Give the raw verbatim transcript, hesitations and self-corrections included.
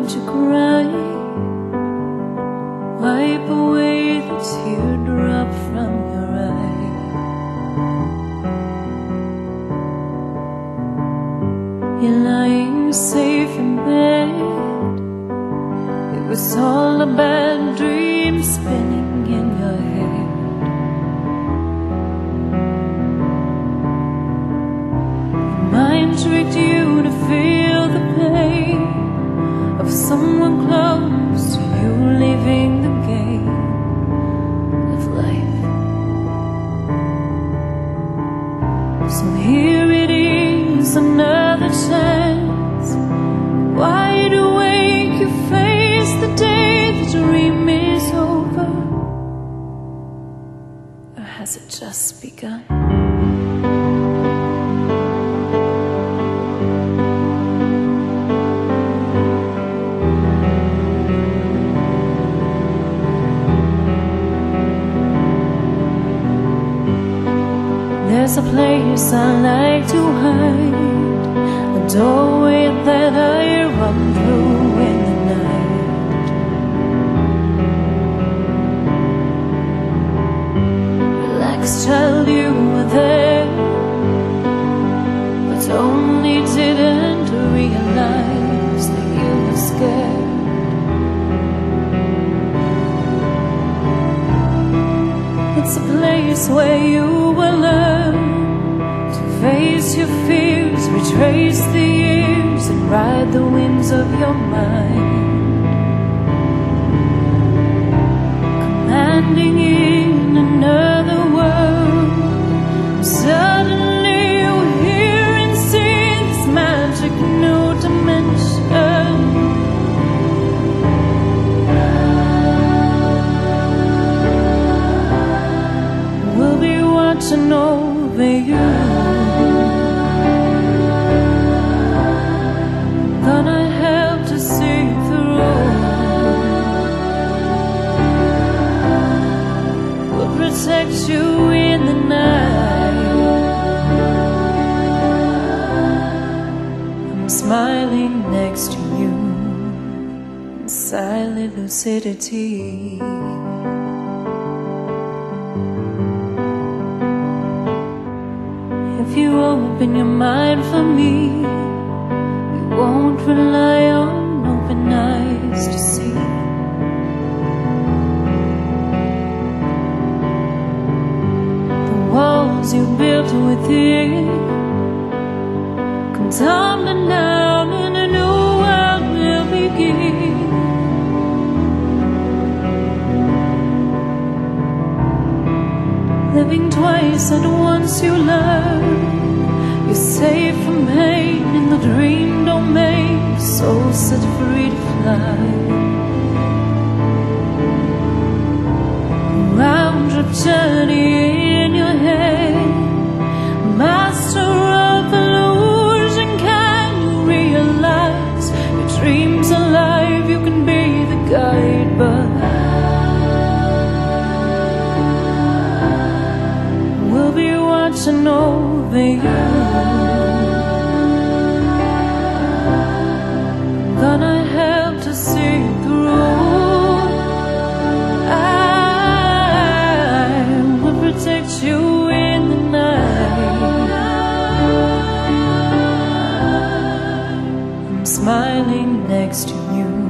don't you cry. Wipe away the teardrop from your eye. You're lying safe in bed. It was all a bad dream spinning in your head. Your mind tricked you to feel the pain of someone close to you leaving the game of life. So here it is, another chance. Wide awake, you face the day the dream is over. Or has it just begun? There's a place I like to hide, a doorway that I run through in the night. Relax, child, you were there, but only didn't realize that you were scared. It's a place where you will learn to face your fears, retrace the years, and ride the winds of your mind. Commanding in another world, suddenly you hear and see this magic new dimension. We'll be watching over you. Gonna help to see through. We'll protect you in the night. I'm smiling next to you in silent lucidity. If you open your mind for me, you won't rely on open eyes to see. The walls you built within come tumbling down and a new world will begin. Living twice at once you learn. You're safe from pain in the dream domain, soul set free to fly. Round trip journey in your head, master of illusion. Can you realize your dream's alive? You can be the guide, but we'll be watching over you. Gonna help to see through. I will protect you in the night. I'm smiling next to you.